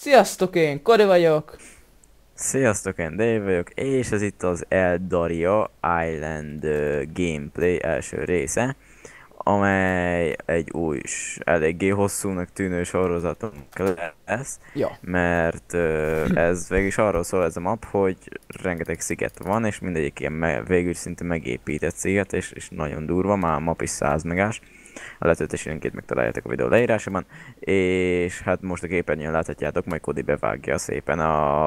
Sziasztok, én Kori vagyok. Sziasztok, én Dave vagyok, és ez itt az Eldaria Island gameplay első része, amely egy új, eléggé hosszúnak tűnő sorozatunk lesz, Ja. mert ez végül is arról szól ez a map, hogy rengeteg sziget van, és mindegyik ilyen végül szinte megépített sziget, és nagyon durva, már a map is 100 megás. A letöltési linkét megtaláljátok a videó leírásában, és hát most a képernyőn láthatjátok, majd Kodi bevágja szépen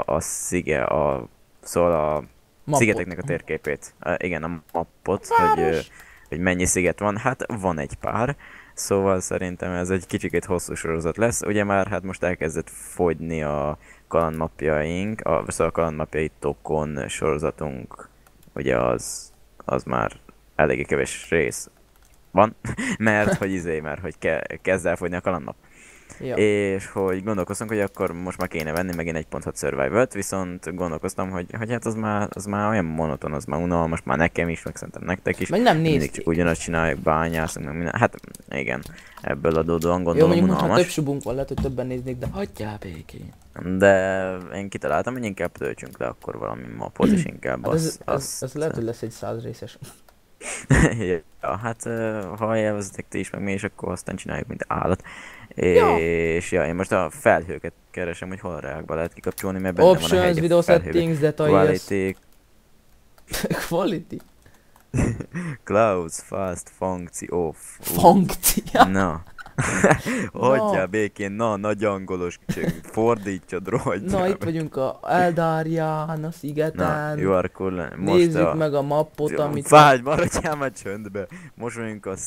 szóval a szigeteknek a térképét. Igen, a mappot, hogy mennyi sziget van. Hát van egy pár, szóval szerintem ez egy kicsikét hosszú sorozat lesz. Ugye már hát most elkezdett fogyni a kalandmapjaink, szóval a kalandmapjaitokon sorozatunk, ugye az már eléggé kevés rész van, mert hogy kezd elfogyni a kalandnap. Ja. És hogy gondolkoztunk, hogy akkor most már kéne venni megint 1.6 Survival-t, viszont gondolkoztam, hogy hát az már olyan monoton, az már unalmas, már nekem is, meg szerintem nektek is. Meg nem mindig csak ugyanazt csináljuk, bányászunk, meg minden. Hát igen, ebből adódóan gondolom jó, mondjuk unalmas. most már több subunk van, lehet, hogy többen néznék, de hagyjál békén. De én kitaláltam, hogy inkább töltsünk le akkor valami mapot, és inkább hát ez lehet, hogy lesz egy 100 részes. Ja, hát ha élvezitek ti is, meg mi is, akkor aztán csináljuk, mint állat. Ja. És ja, én most a felhőket keresem, hogy hol rákba lehet kikapcsolni, mert benne van a Options, hegy video a felhőbe. settings, details. Quality, Quality. clouds, fast, funkci, off. Funkcia. Na. Hagyjál békén, na, nagy angolos csöng, fordítsad, rohadjál. Na, itt vagyunk a Eldarian, a szigeten. Na, you are cool. Most nézzük meg a mappot, amit... Várj, maradjál már csöndbe. Most vagyunk a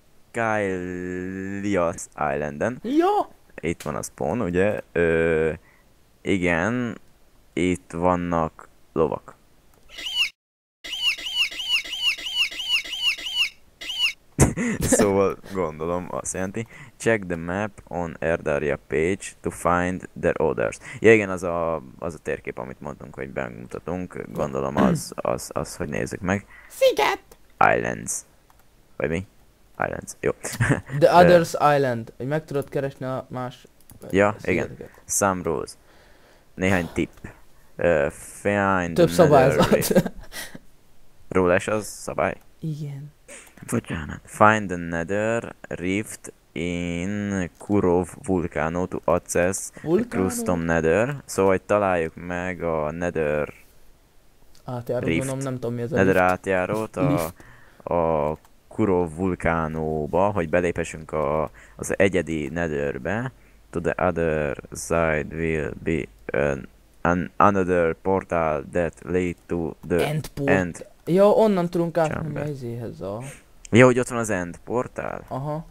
Skylias Islanden. Ja! Itt van a spawn, ugye? Igen, itt vannak lovak. Szóval gondolom azt jelenti. Check the map on Eldaria page to find their orders. Ja igen, az a térkép, amit mondtunk, hogy bemutatunk. Gondolom az, hogy nézzük meg. Sziget! Islands. Vagy mi? Islands, jó. The Others Island. Hogy meg tudod keresni a más... Ja, igen. Some rules. Néhány tipp. Find több szabályzat. Rólás az szabály? Igen. Bocsánat. Find the nether rift in Kurov Volcano to access Crustom nether. Szóval, hogy találjuk meg a nether átjárót, rift. mondom, nem tudom mi ez a nether rift. átjárót a Kurov vulkánóba, hogy beléphessünk az egyedi netherbe. To the other side will be another portal that lead to the end. Ja, onnan tudunk átmenni a izéhez a... Ja, hogy ott van az end portál? Aha.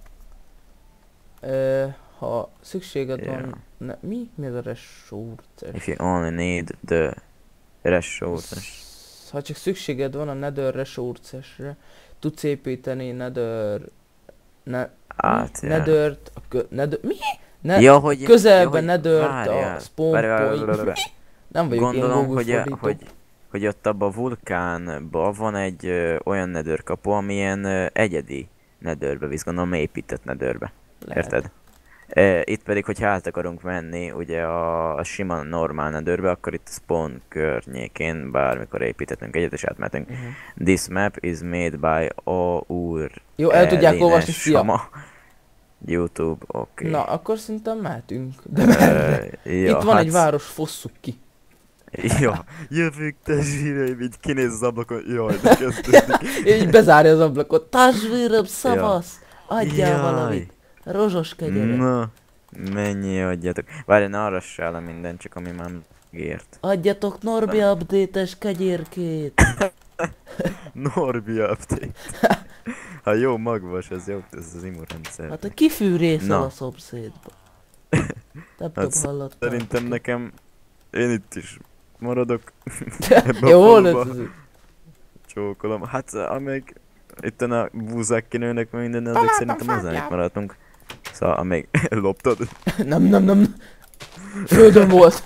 Ha szükséged van... Mi? Mi az a resources? If you only need the resources. Ha csak szükséged van a nether resourcesre, tudsz építeni nether... Nethert... Mi? Ja, hogy... Közelben nethert a spawn point. Nem vagyok gondolom, hogy ott abban a vulkánban van egy olyan nether kapu, amilyen egyedi netherbe visz, gondolom épített netherbe. Érted? Itt pedig, hogyha át akarunk menni ugye a sima normál netherbe, akkor itt a spawn környékén bármikor építhetünk egyet és átmehetünk. This map is made by Our. Jó, el tudják olvasni, szia! YouTube, oké. Na, akkor szerintem mehetünk. De merre? Ja, itt van egy város, fosszuk ki. Ja, jövök testvérem, így kinéz az ablakon, jaj, de kezdődik. Így bezárja az ablakot. Testvérem, szavasz! Adjál valamit. Rozsos kegyere. Na, mennyi adjatok. Várj, ne arrassál le minden, csak ami már megért. Adjatok Norbi update-es kegyérkét. Norbi update. Ha jó magvas, ez jó, ez az immunrendszer. Hát a kifűrészel a szomszédba. Nem tudom, hallottál. Szerintem nekem, én itt is maradok. Jó, hol ötözünk? Csókolom. Hát amíg itten a búzák kinőnek meg minden, addig szerintem hozzájuk maradtunk. Szóval amíg loptad? Nem. Földön volt.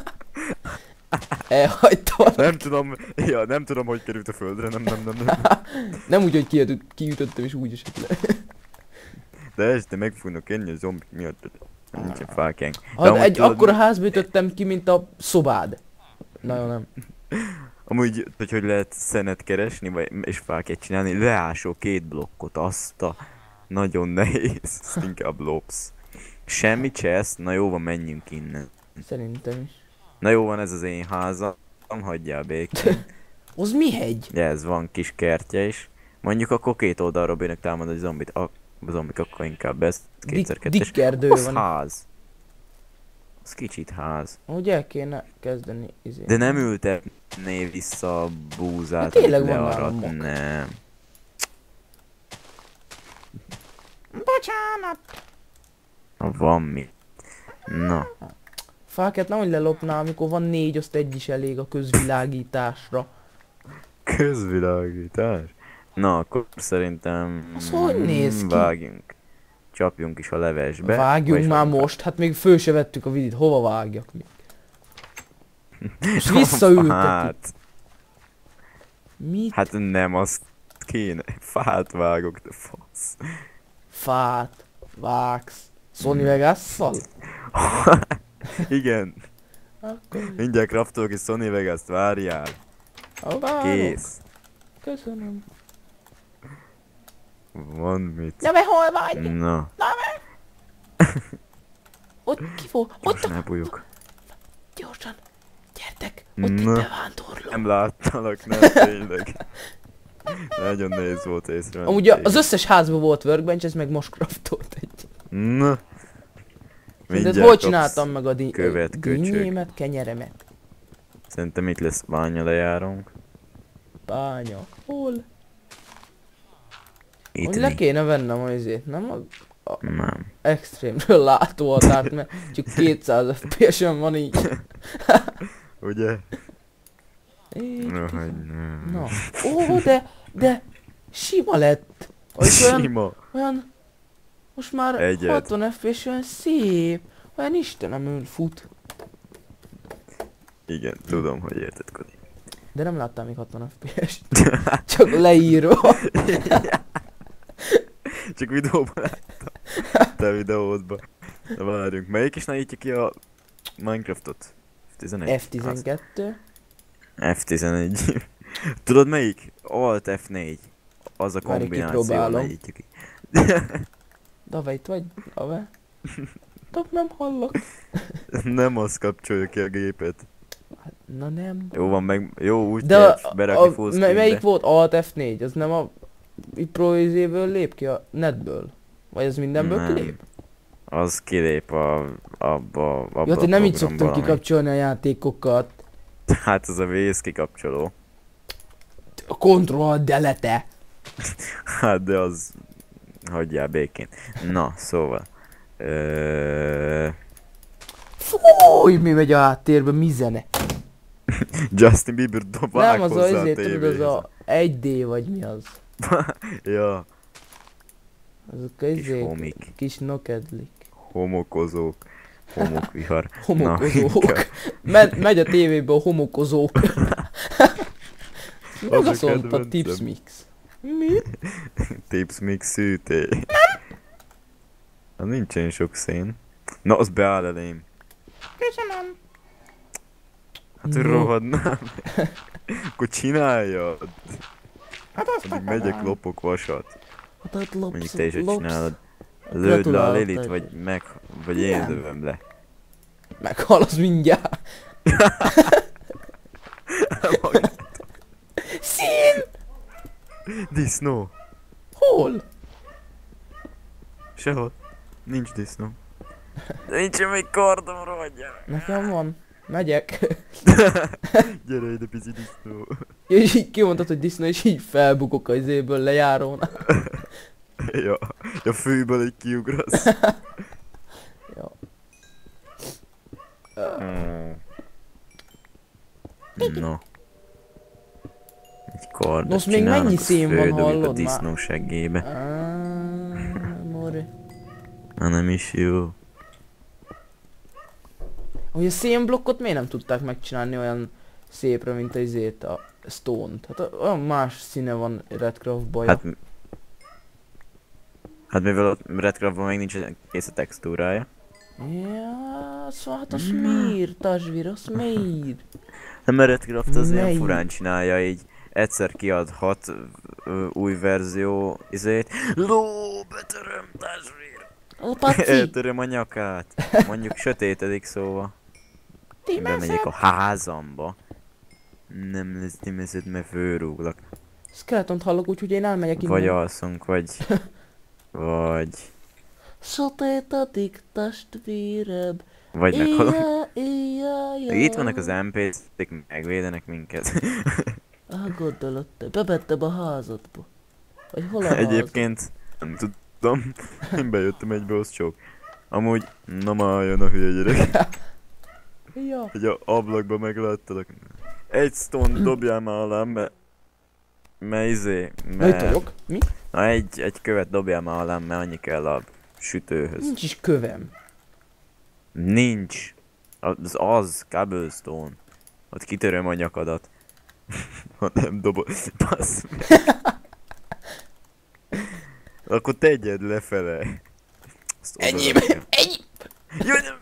Elhagytam. Nem tudom, hogy került a földre, nem. Nem úgy, hogy kiütöttem és úgy esett le. De este meg fognak enni a zombik miatt. Nincsen fákjánk. Egy akkora házba ütöttem ki, mint a szobád. Nagyon nem. Amúgy, hogy lehet szenet keresni, és fákját csinálni, leásó 2 blokkot, azt a... Nagyon nehéz, azt inkább lopsz. Semmi chest, na jó van, menjünk innen. Szerintem is. Na jó van, ez az én házam, hagyjál békén. Az mi hegy? Ja, ez van kis kertje is. Mondjuk akkor 2 oldalról bírnak támadni a zombit. A zombik akkor inkább ez. 2x2-es. Dikkerdő Az van. ház. Az kicsit ház. Úgy el kéne kezdeni izé. De nem ültetné vissza a búzát. Hát tényleg amit van learat. nálam mok. Nem. Bocsánat! Van mi. Na. Fáket nehogy lelopnál, amikor van 4, azt egy is elég a közvilágításra. Közvilágítás? Na, akkor szerintem... Az hogy néz ki? Vágjunk. Csapjunk is a levesbe. Vágjunk már most, hát még föl se vettük a vidit, hova vágjak még? És visszaültetik. Hát, Mit? hát nem, azt kéne. Fát vágok, de fasz. Fát vágsz. Sony Vegas-szal? Igen, Akkor mindjárt kraftolok és Sony Vegas-t, várjál. várok. Kész. Köszönöm. Van mit. Ja, mert hol vagy? Na, Ott ki fog? Ott most a... ne bújjuk. Gyorsan. Gyertek. Ott egy Na. bevándorló. Nem láttalak, nem tényleg. Nagyon nehéz volt észrevenni. Amúgy az összes házban volt workbench, ez meg most craftolt egy. Na. De Mindjárt hol kapsz csináltam meg a követ, köcsög. dinnyémet, kenyeremet? Szerintem itt lesz bánya lejárunk. Bánya. Hol? Itt Hogy le mi? kéne vennem azért, nem a Nem. extrémről látóhatárt, mert csak 200 FPS-en van így. Ugye? Így, No, hogy nem. na. Ó, de sima lett. Olyan, Sima. olyan, most már Egyet. 60 FPS olyan szép. Olyan istenemül fut. Igen, tudom, hogy érted, Kodi. De nem láttam még 60 FPS-t. Csak leírva. Csak videóban láttam. Te videódban. Na várjunk. Melyik is nyitja ki a Minecraftot? F11? F12. F11. Tudod melyik? Alt F4. Az a Várj, kombináció, kipróbálom. nyitja ki. Dave, itt vagy? Dave? Top, nem hallok. Nem az kapcsolja ki a gépet. Na nem. Jó van, meg jó úgy De kell berakni full screenbe. melyik volt Alt F4? Az nem a Pro izéből lép ki a netből? Vagy ez mindenből Nem. kilép? Az kilép abba Ja, a nem így programba, szoktunk ami- kikapcsolni a játékokat. Hát az a vész kikapcsoló. A Control delete. Hát de az... Hagyjál békén. Na, szóval... Fúj, mi megy a háttérbe, mi zene? Justin Bieber dobálják Nem az hozzá a a izé, tudod, az tévéhez. a 1D vagy mi az? Ja, Azok a izé, homik. kis nokedlik. homokozók. Homokvihar. Homokozók. Na, Megy a tévébe a homokozók. Meg Az a azt mondta, kedvencem. Tips Mix. Mi? Tips mix szűté. Nincsen sok szén. Na, az beáll elém. Köszönöm. Hát No. rohadnám. Akkor csináljad. Hát azt Addig megyek, lopok vasat. Hát ott lopsz, Mondjuk te is lopsz. csinálod. Lőd le a Gratulálok, Lilit, te- vagy én Nem. lövöm le. Meghal az mindjárt. Szín! Disznó. Hol? Sehol. Nincs disznó. De nincsen még kardom, rohadjál. Nekem van. Megyek. Gyere ide, pici disznó. És így kimondtad, hogy disznó, és így felbukok az izéből lejárón. Ja, a fűből egy kiugrasz. Ja. No. Egy kardot Nos, még csinálnak, mennyi azt szén van, fődobjuk hallod a már? disznó seggébe. Mori. Na nem is jó. Hogy a szénblokkot miért nem tudták megcsinálni olyan szépre, mint az izét, a Stone-t? Hát olyan más színe van Redcraft-ban. Hát... Hát mivel a Redcraftban még nincs kész a textúrája. Ja, szóval a smír, tasvír, a smír. Nem, a Redcraft az ilyen Melyik? furán csinálja, így egyszer kiadhat új verzió izét. Ló, betöröm, tásvér! A paci! Eltöröm a nyakát. Mondjuk sötétedik, szóval. Bemegyek a házamba. Nem lesz dimeszed, mert fölrúglak. Skeletont hallok, úgyhogy én elmegyek innen. Vagy alszunk, vagy... vagy... Sötétedik testvérem. Vagy meghalunk. Éjjel. Itt vannak az NPC-k, megvédenek minket. Gondolod te, bevettem a házadba. Vagy hol a ház? Egyébként, nem tudom, én bejöttem egybe, az csók. Amúgy, na már jön a hülye gyerek. Ja. Hogy a ablakba megláttalak. Egy stone dobjál már alá, mert izé, Itt mert... vagyok. Mi? Na egy követ dobjál már alá, mert annyi kell a sütőhöz. Nincs is kövem. Nincs. Az cobblestone. Ott kitöröm a nyakadat. Ha nem dobod. Bassz meg. Akkor tegyed lefele. Enyém! Enyém! Jaj, nem!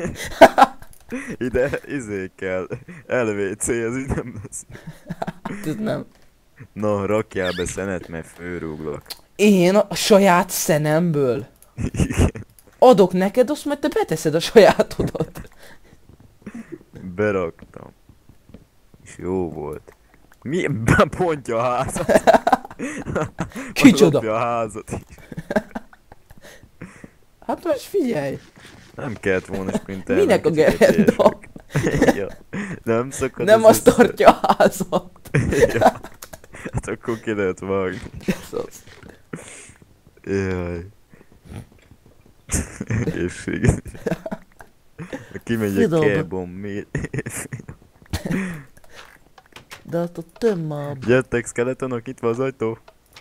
Ide izé kell. LVC, ez így nem lesz. Ez nem. Na, rakjál be szenet, mert fölrúglak. Én a saját szenemből. Igen. Adok neked, azt majd te beteszed a sajátodat. Beraktam. És jó volt. Mi? Pontja a házat. Kicsoda? Lopja a házat is. Hát most figyelj. Nem kellett volna sprintelni. Minek a gerenda? Ja. Nem szakad Nem az azt tartja a házat. Ja. Hát akkor ki lehet vágni. Ez az. Jaj. Egészség. Kimegy a Fidalba. kebom, mi? De azt a tömmel. Gyertek, skeletonok, itt van az ajtó.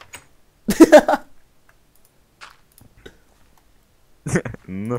No.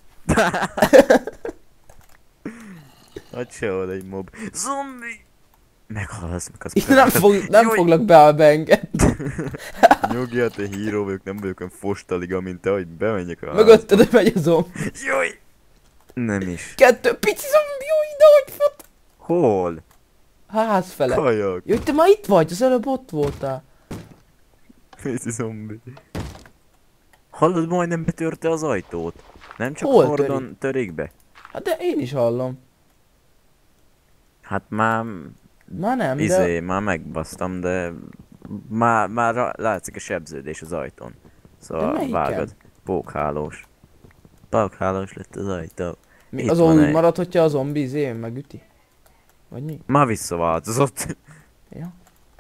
Hát sehol egy mob. Zombi! Meghalsz meg az. Nem foglak beengedni. Nyugjál, te híró vagyok, nem vagyok olyan fostaliga, mint te, hogy bemenjek a házba. Mögötted megy a zombi. Jaj! Nem is. Kettő pici zombi, jó, ide hogy fut. Hol? Ház fele. Kajak. Jó, te már itt vagy, az előbb ott voltál. Pici zombi. Hallod, majdnem betörte az ajtót. Nem csak Hol hordon törik be. Hát de én is hallom. Hát már... Már nem, Izé, már megbasztam, de... Már látszik a sebződés az ajtón. De Szóval melyiken? vágod. Pókhálós. Pókhálós lett az ajtó. Mi, Itt azon van úgy egy. marad, hogyha a zombi izé megüti? Vagy mi? Már visszaváltozott. Ja.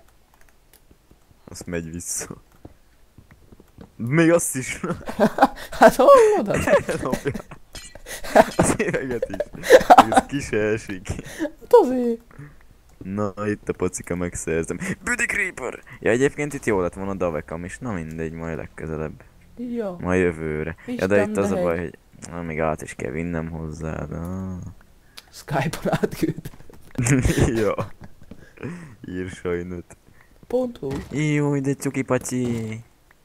Azt megy vissza. Még azt is. Hát hallod? Elnapja. Az éveget is. Ez ki se esik. Hát azért. Na, itt a pacika, megszerzem. Büdi Creeper! Ja, egyébként itt jó lett volna Davekam is. Na mindegy, majd legközelebb. Ja. Majd jövőre. Ja, Isten, de itt az de a baj, hogy még át is kell vinnem hozzá, de... Skype-on átküld. Ja. Ír sajnot. .hu. Jó, de cuki paci.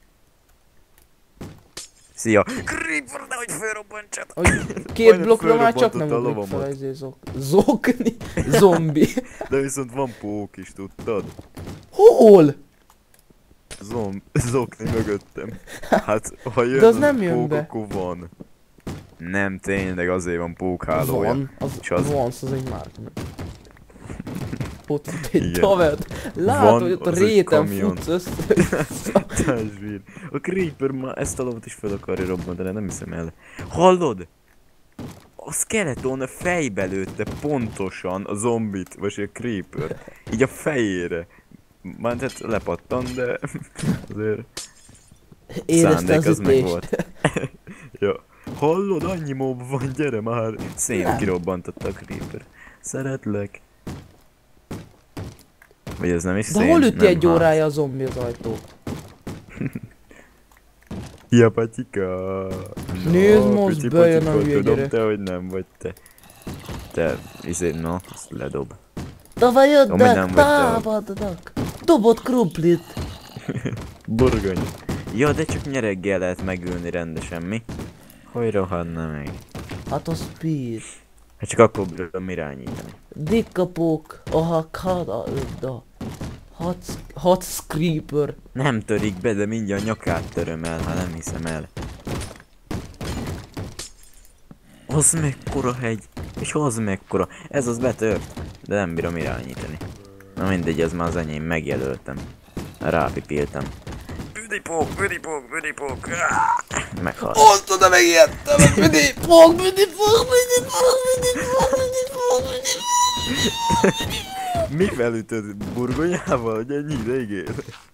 Szia. Creeper, nehogy fölrobbantsad. Hogy két Majdnem blokkra már csak nem fölrobbantotta a ugrik fel lovamat. ezért zokni. Zombi. De viszont van pók is, tudtad? Hol? Zokni mögöttem. Hát, ha jön De az nem jön pók, be. akkor van. Nem, tényleg azért van pókhálója. Van. És az- Az egy márka. Ott van egy Igen. tavet. Látod, Van, hogy ott a az egy réten kamion. futsz össze. Tásvír. A Creeper ma ezt a lovat is fel akarja robbantani, nem hiszem el. Hallod? A skeleton a fejbe lőtte pontosan a zombit, vagy a Creeper. Így a fejére. Már tehát lepattan, de azért Érezte szándék az az meg ütést. volt. Ja. Hallod, annyi mob van, gyere már! Szén Nem. kirobbantotta a Creeper. Szeretlek. Vagy ez nem is De szén? hol üti nem egy ház. órája a zombi az ajtót? Ja, patyika! Nézd, most picsi bejön a patyika, hülye tudom gyerek. te, hogy nem vagy te. Te, na, azt ledob. Tavaly Ami nem jöttek, vagy te. támadnak. Dobott krumplit. Burgony. Ja, de csak nyereggel lehet megülni rendesen, mi? Hogy rohadna meg? Hát a speed. Hát csak akkor bírom irányítani. Dikkapók, aha, kada, hot screeper. Nem törik be, de mindjárt nyakát töröm el, ha nem hiszem el. Az mekkora hegy, és az mekkora. Ez az betört, de nem bírom irányítani. Na mindegy, ez már az enyém, megjelöltem. Rápipéltem. Büdipók. Meghalt. Azt oda megijedtem, büdipók. Mivel ütöd? Burgonyával, hogy ennyi ideig?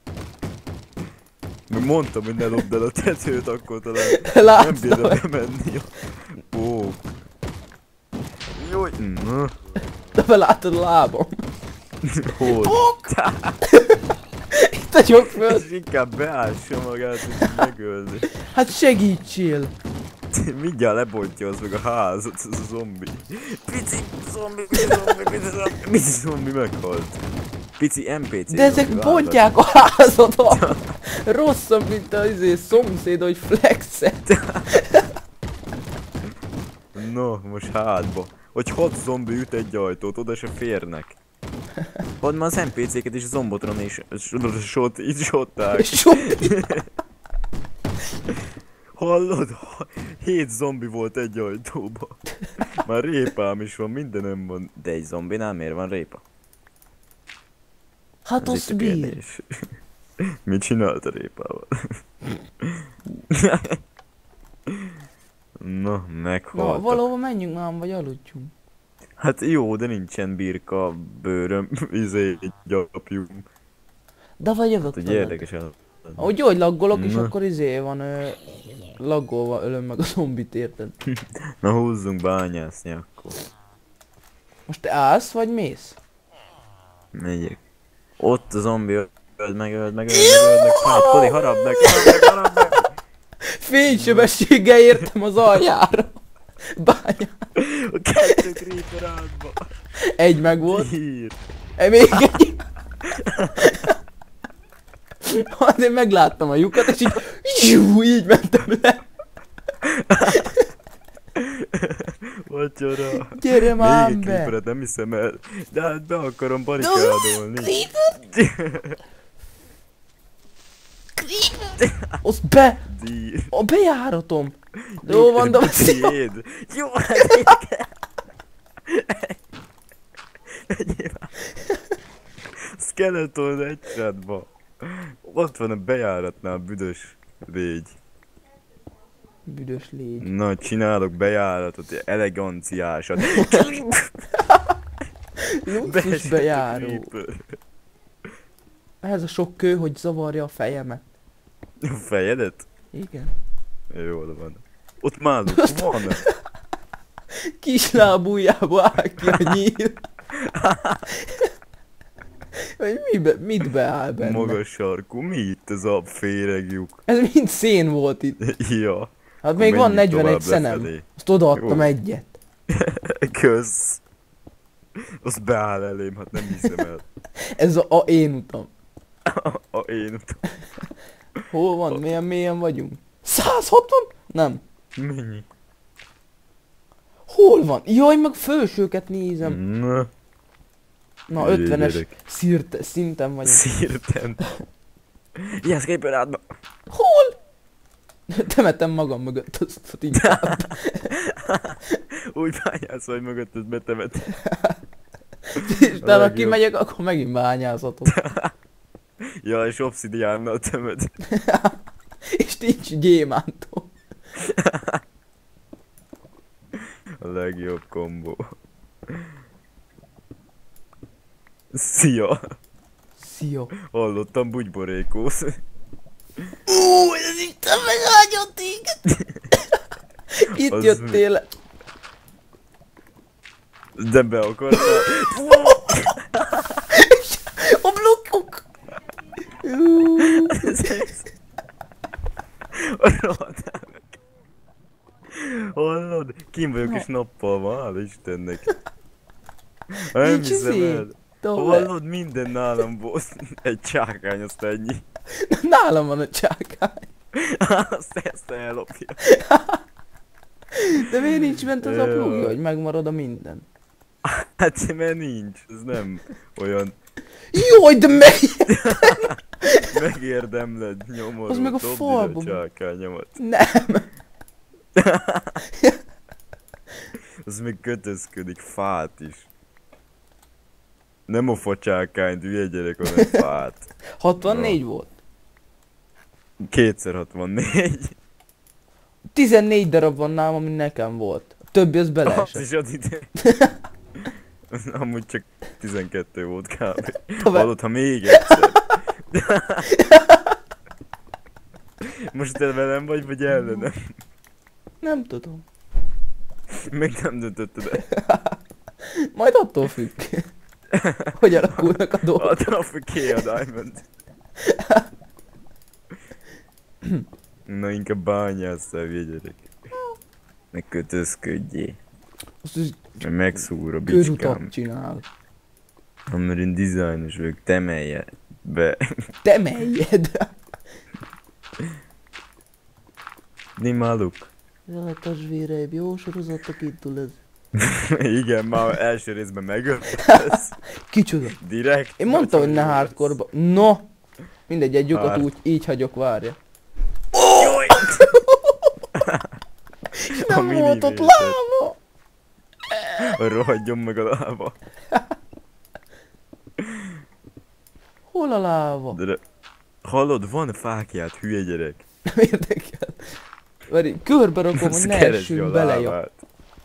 Meg mondtam, hogy ne lopd el a tetőt, akkor talán nem bírja bemenni. Ó. Jaj, na. De belátod a lábam. Hol? Itt a gyok föl. És inkább beássa magát, és megölni. Hát segítsél. Mindjárt lebontja az meg a házat, az a zombi. Pici zombi meghalt. Pici NPC. De ezek bontják a házadat. Rosszabb, mint a szomszéd, hogy flexet. No, most hátba. Hogy 6 zombi üt egy ajtót, oda se férnek. Hadd már az NPC-ket és a zombotron is shották. Hallod? 7 zombi volt egy ajtóba. Már répám is van, mindenem van. De egy zombinál miért van répa? Hát az bír. Mit csinált a répával? Na, meghaltak. Na, valahova menjünk már, vagy aludjunk. Hát jó, de nincsen birka, bőröm, egy gyapjum. De vagy jövök Hát ugye érdekes el. Ahogy hogy laggolok, és akkor van laggolva ölöm meg a zombit, érted? Na húzzunk bányászni akkor. Most te állsz, vagy mész? Megyek. Ott a zombi öld meg. Hát, Poli, harapd meg. Fénysebességgel értem az aljára. Bányá. A 2 creeper átba. Egy meg volt. Hír. Még egy. Azért megláttam a lyukat, és így mentem le. Vacsora. Gyere már még egy be. creeperet nem hiszem el. De hát be akarom barikádolni. Az be! Dír. A bejáratom! Jó van, de tiéd. Jó, Skeleton egy csatba. Ott van a bejáratnál büdös légy. Büdös légy. Na, csinálok bejáratot, eleganciásat. Luxus bejáró. Ez a sok kő, hogy zavarja a fejemet. A fejedet? Igen. Jól van. Ott máluk van. Kis lábújába áll ki a nyíl. Vagy mit beáll benne? Magas sarkú, mi itt ez a féregjuk? Ez mind szén volt itt. Ja. Hát még van 41 szenem. Azt odaadtam egyet. Kösz. Az beáll elém, hát nem hiszem el. Ez a én utam. A én utam. Hol van? Milyen mélyen vagyunk? 160? Nem. Mennyi? Hol van? Jaj, meg felsőket nézem. Na, 50-es szinten vagyok. Szírten. Ilyen Skype rádba. Hol? Temetem magam mögött azt inkább. Úgy bányász vagy mögött, ezt betemet. És de ha kimegyek, akkor megint bányázhatok. Ja, és obszidiánnal tömöd. És nincs gyémántom. A legjobb kombó. Szia! Szia! Hallottam, bugyborékósz. Ez itt megálljon téged! Itt Az jöttél le. De be akartál. A blokkok! Hallod? Kim vagyok és nappal van, hála Istennek. Nem Nincs hiszem izé. el. Hallod, minden nálam volt. Egy csákány, azt ennyi. Nálam van a csákány. Azt ezt ellopja. De miért nincs bent az a plugja, hogy megmarad a minden? Hát mert nincs, ez nem olyan Jaj, de meg... megérdemled nyomorú. Az meg a dobd ide falba. csákányomat. Nem. Az még kötözködik, fát is. Nem a facsákányt, hülye gyerek, hanem fát. 64 volt. 2x64. 14 darab van nálam, ami nekem volt. A többi az Az beleesett. is ad ide. Amúgy csak 12 volt kb. Tovább. Hallod, ha még egyszer. Most te velem vagy ellenem? Nem tudom. Még nem döntötted el. Majd attól függ. Hogy alakulnak a dolgok. Adom ki a diamond. Na inkább bányásszál, hülye gyerek. Ne kötözködjél. Azt is Mert megszúr a körutat bicskám. csinál. Ha mert én dizájnos vagyok, temelje be. Te melyed? Nimáluk. Jaj, testvérem, jó sorozatok indul ez. Igen, már első részben megöltesz. Kicsoda? Direkt. Én mondtam, hogy ne hardcore-ba. No! Mindegy, egy lyukat Hard. úgy, így hagyok, várja. Jaj! Nem volt ott milliméter. láva! Rohadjon meg a lába. Hol a láva? De hallod, van fákját, hülye gyerek. Nem érdekel. Várj, körbe rakom, hogy ne Keresd essünk a bele, jó. lávát.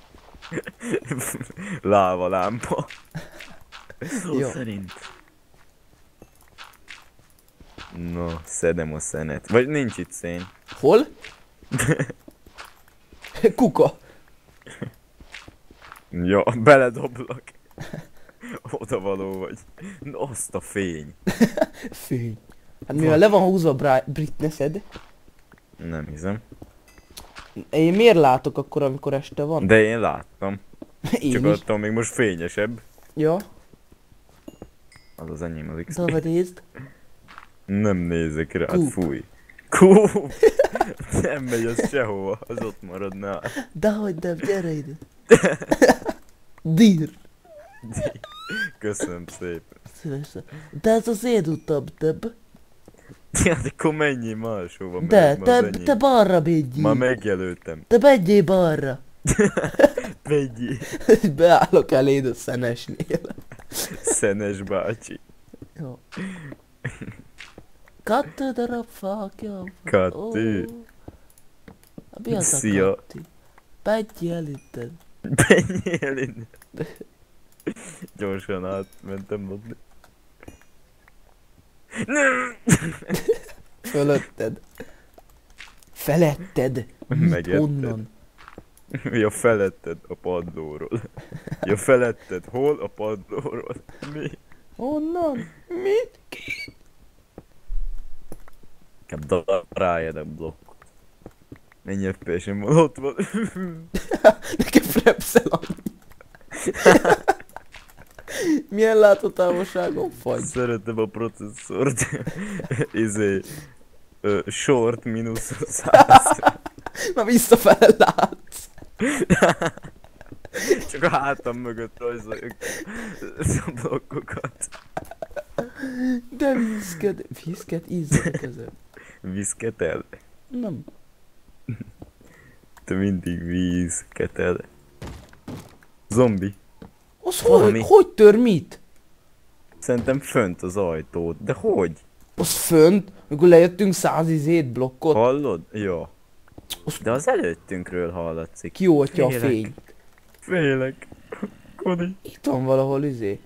Láva lámpa. Jó. Szerint. No, szedem a szenet. Vagy nincs itt szén. Hol? Kuka. Ja, beledoblak. Oda való vagy. Na, azt a fény. Fény. Hát mivel le van húzva a brightnessed, Nem hiszem. én miért látok akkor, amikor este van? De én láttam. Én Csak is. attól még most fényesebb. Ja, Az az enyém az de XP. nézd. Nem nézek rá, Kúp. fúj. Kúp! Nem megy az sehova, az ott maradnál. Dehogy nem, gyere ide. Dír. Köszönöm szépen. Szívesen. De ez az én utam, több. Ja, de akkor menjél máshova, De, mert ma az te enyém. balra menjél. Ma megjelöltem. Te menjél balra. Vegyél, Beállok eléd a szenesnél. szenes bácsi. Jó. Kettő darab fákja. Kettő. Mi az Szia. a kettő? Menjél innen. Menjél innen. Gyorsan átmentem adni. Nem! Fölötted. Feletted. Mit Megetted. onnan? Ja, feletted a padlóról. Ja, feletted hol a padlóról? Mi? Honnan? Mit? Ki? Inkább daráljad a blokkot. Mennyi FPS-em van? Ott van. Nekem frepszel annyi. Milyen látótávolságon fagy? Szeretem a processzort. Short mínusz 100. Már visszafele látsz. Csak a hátam mögött rajzoljuk a blokkokat. De viszked. Viszked? Ízzel kezem. Vízketel. Nem. Te mindig vízketel. Zombi. Az Valami. hogy tör mit? Szerintem fönt az ajtót. De hogy? Az fönt, amikor lejöttünk 100 blokkot, Hallod? Ja. Az- De az előttünkről hallatszik. kioltja a Félek. fényt. Félek. Kodi. Itt van valahol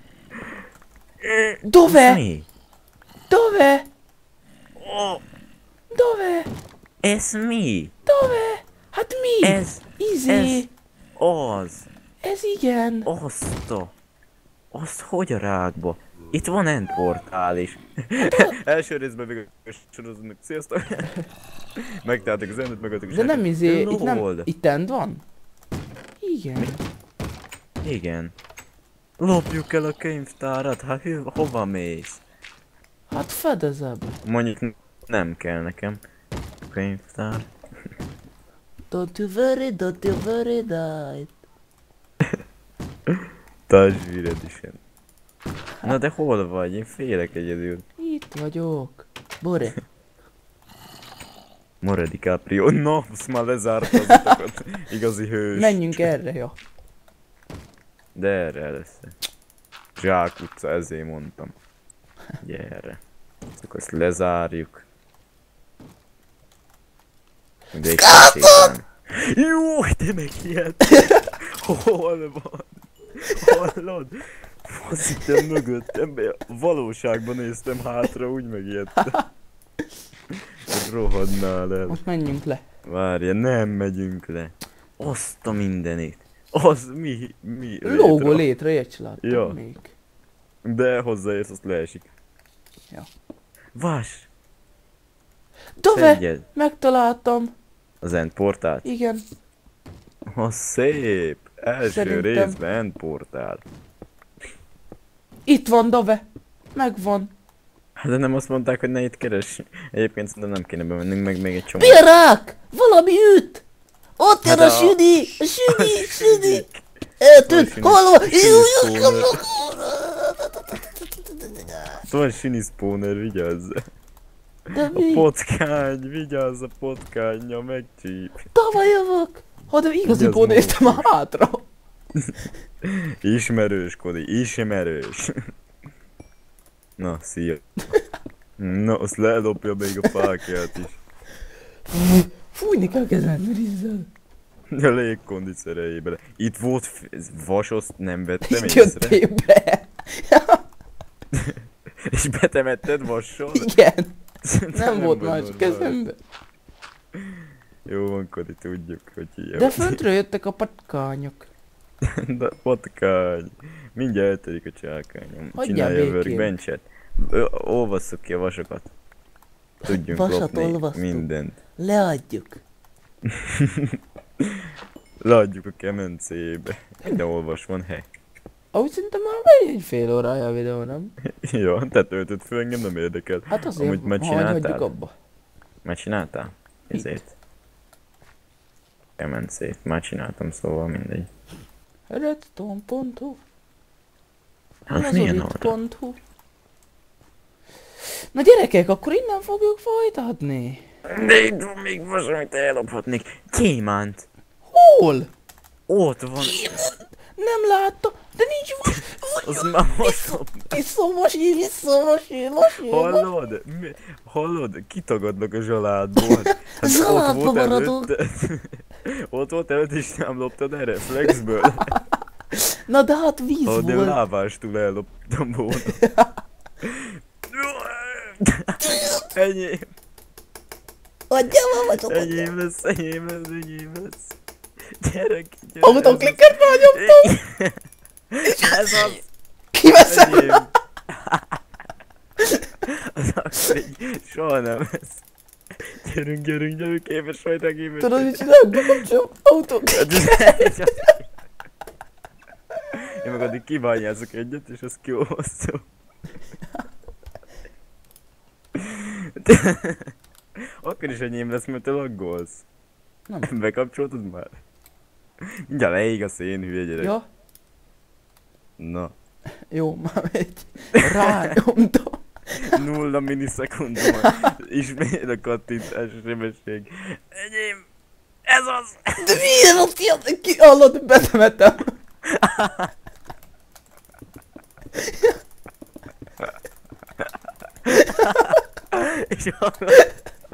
Dove? Mi? Dove? Oh, Dove? ez mi? Dove? Hát mi? Ez Ez az. Ez igen. Azt hogy a rákba? Itt van endportál is. Első részben még a sorozatnak. Sziasztok! Megtaláltak az endet, megadtak a De nem itt nem, Lol. itt end van? Igen. Igen. Lopjuk el a könyvtárat, hát hova mész? Hát fedezem. Mondjuk nem kell nekem könyvtár. Don't you worry, die. Tajvír edition. Na de hol vagy? Én félek egyedül. Itt vagyok. Bore. Mora DiCaprio. No, azt már lezárta az utakat. Igazi hős. Menjünk erre, ja. De erre lesz. Zsák utca, ezért mondtam. Gyere. Csak azt lezárjuk. Jó, te megijedtél. Hol van? Hallod? Faszítem mögöttem be. Valóságban néztem hátra, úgy megijedtem. Rohadnál el. Most menjünk le. Várja, nem megyünk le. Azt a mindenit. Az mi Lógó létre, ilyet se láttam ja. még. De hozzáérsz, azt leesik. Ja. Vas! Dove! Szedjed. Megtaláltam. Az endportált? Igen. Szép! Első Szerintem. részben endportál. Itt van, Dove. Megvan. Hát de nem azt mondták, hogy ne itt keres. Egyébként szerintem nem kéne bemennünk, meg még egy csomó. Mi a rák? Valami üt! Ott jön Hát a südi! A südi! Eltűnt! Hol van? Van Sini Spawner, vigyázz! De A mi? potkány, vigyázz a potkánja, megcsíp. Tavaly jövök! Ha de igazi Vigyázz néztem a hátra. Ismerős, Kodi, ismerős. Na, szia. Na, azt lelopja még a fákját is. Fújni kell kezem, rizzel. A légkondi szerelj bele. Itt volt vas, azt nem vettem Itt észre. jöttél be. És betemetted vassal? Igen. Nem volt más kezembe. Jó van, Kodi, tudjuk, hogy ilyen. De föntről jöttek a patkányok. De patkány. Mindjárt eltelik a csákányom. Hagyjál Csinálja a békén. workbenchet. Olvasszuk ki a vasokat. Tudjunk Vasat lopni olvasztunk. mindent. Leadjuk. Leadjuk a kemencébe. De olvas van, he. Ahogy szerintem már megy egy fél órája a videó, nem? Jó, te töltöd föl, engem nem érdekel. Hát azért, Amúgy már hagyjuk csináltál? abba. Már csináltál? Ezért. Kemencét. Már csináltam, szóval mindegy. Redstone.hu Hát milyen oldal? Lazorit.hu. Na gyerekek, akkor innen fogjuk folytatni. De itt van még vas, amit ellophatnék. Gyémánt. Hol? Ott van. Nem láttam, de nincs vas. Az már most lop. Vissza, Hallod? Hallod? Kitagadnak a zsaládból. Hát Zsaládba ott volt maradok. előtted. Ott volt előtt és nem loptad el reflexből. Na de hát víz Ha de volt. lávástól elloptam volna. Enyém. Adjál vagy Enyém lesz. Gyere ki, gyere. Autoklikket rányomtam. Ez az. Kiveszem. Enyém. Az akkor így soha nem lesz. Gyerünk, képes vagy te képes. Tudod, mit csinálok? Bekapcsolom autóklikket. Én meg addig kibányázok egyet, és azt kiolvasztom. Akkor is enyém lesz, mert te laggolsz. Nem. Bekapcsoltad már? Mindjárt leég a szén, hülye gyerek. Ja, Na. jó, már megy. Rányomtam. 0 millisekundumon. Ismét a kattintás sebesség. Enyém! Ez az! De miért ott jön? Ki hallod, betemettem. És hallod?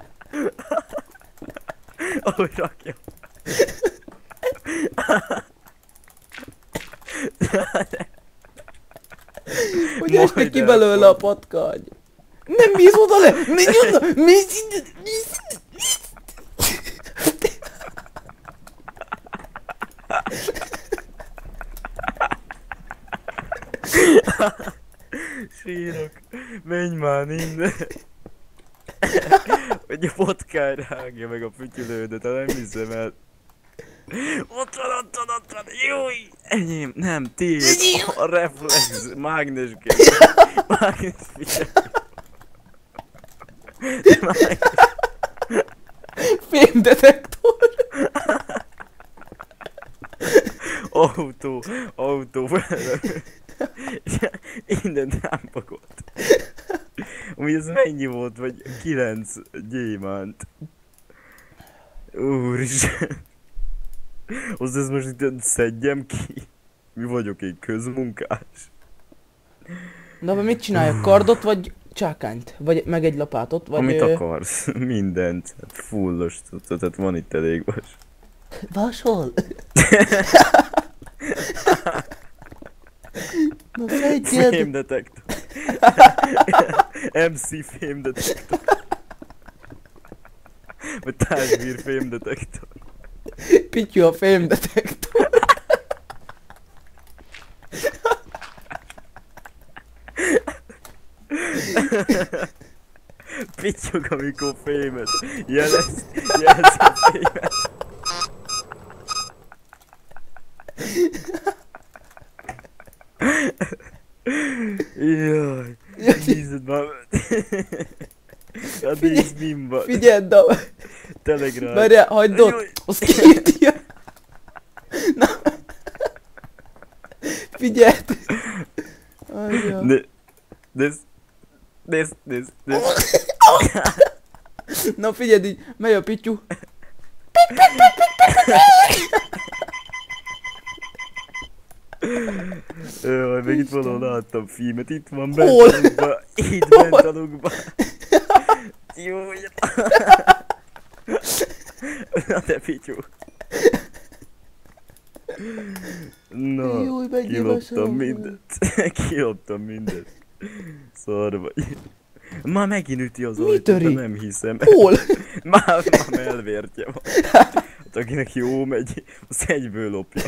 Ahogy rakja. Hogy estek ki belőle a patkány. Nem bíz oda le! Menj oda! Mész innen! Sírok. Menj már innen. Hogy a potkány rágja meg a fütyülődet, ha nem hiszem el. Ott van. Júj! Enyém, nem, tiéd. A reflex, mágnesgép. Mágnes figyelj. Fémdetektor! Autó. Mindent rámpakolt. Ami ez mennyi volt, vagy 9 gyémánt. Úristen. Azt ezt most itt szedjem ki? Mi vagyok egy közmunkás? Na, mit csináljak? Kardot vagy csákányt? Vagy meg egy lapátot? Vagy... Amit akarsz. Mindent. Hát fullos tudsz, tehát van itt elég vas. Vas hol? Na fegyed! Fém detektor. MC fém detektor. Vagy társbír fém detektor. Pityu a fémdetektor. Pittyog, amikor fémet jelez a fémet. Jaj, nézd már. Hát nézd, min van. Figyeld a... Telegram. Várjál, hagyd ott! Azt kiírja! Na! Figyeld! Nézd. Na figyeld így, megy a Pityu. Jaj, még itt valahol láttam filmet, itt van Hol? bent a lukba. Itt bent a lukba. Jó, na te Pityu. Na, Júj, menjél kiloptam mindent. Szar vagy. Már megint üti az Mi ajtót, töri? nem hiszem. Hol? Már elvértje van. Hát akinek jó megy, az egyből lopja.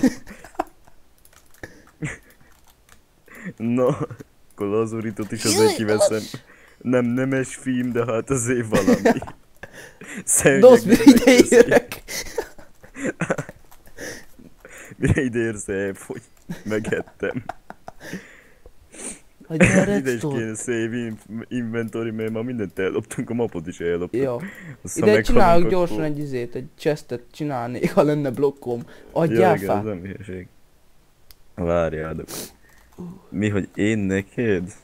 Na, akkor lazurított is azért kiveszem. Nem nemes film, de hát azért valami. Dosz, mire ide érek? Mire ide érsz, elfogy. Megettem. Hogy a Ide is redstone. kéne save inventory, mert már mindent elloptunk, a mapot is elloptuk. Jó. Aztán Ide csinálok meghalunk, gyorsan akkor- egy izét, egy chestet csinálnék, ha lenne blokkom. Ja, Adjál igen, ez fel. nem hülyeség. Várjál, mi, hogy én neked?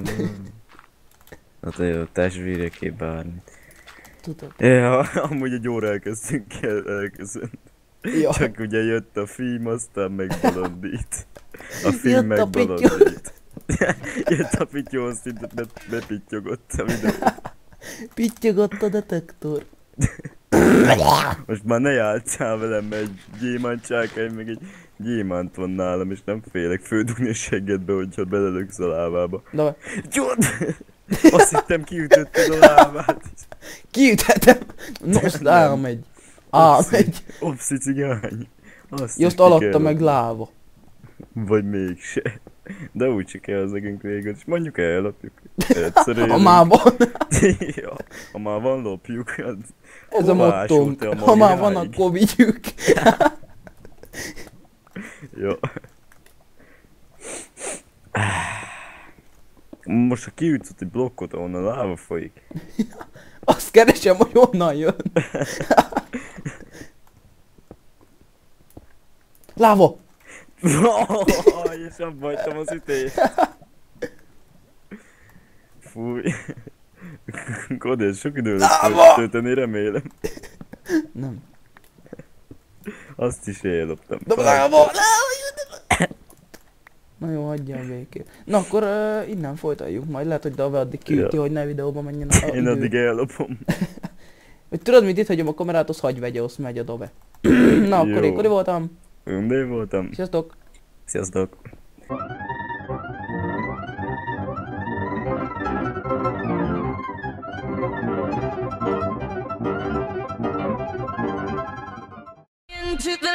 Hát jó, testvérek bármi. Tudod. Ja, amúgy egy óra elkezdtünk elköszönni. Ja. Csak ugye jött a film, aztán megbolondít. A film Jött a Pityu. megbolondít. Jött a Pityu, azt itt bepittyogott a videó. Pittyogott a detektor. Most már ne játsszál velem, mert egy gyémántcsákány, meg egy gyémánt van nálam, és nem félek földugni a seggedbe, hogyha belelöksz a lávába. Na, Gyord! Azt hittem kiütötted a lábát. kiüthetem. No, azt Nem. elmegy. Elmegy. Opszi cigány. Azt Just is ki alatta kell meg lopni. láva. Vagy mégse. De úgy se kell az nekünk végül, és mondjuk ellopjuk. Egyszerűen. Ha már van. Ja, ha már van, lopjuk. Hát, Ez a hova mottónk. ásult te a Ha már van, magáig? akkor vigyük. Ja. Most ha kiütsz ott egy blokkot, ahonnan láva folyik. Azt keresem, hogy honnan jön. Láva! És abba hagytam az ütést. Fúj. Kodél, sok idő lesz tölteni, remélem. Nem. Azt is elloptam. De láva! Na jó, hagyjál békén. Na akkor innen folytatjuk majd. Lehet, hogy Dave addig kiüti, Ja. hogy ne videóba menjen a Én idő. addig ellopom. Hogy tudod mit, itt hagyom a kamerát, az hagy vegye, azt megy a Dave. Na akkor Jó. én Kori voltam. Ündé voltam. Sziasztok! Sziasztok. Into the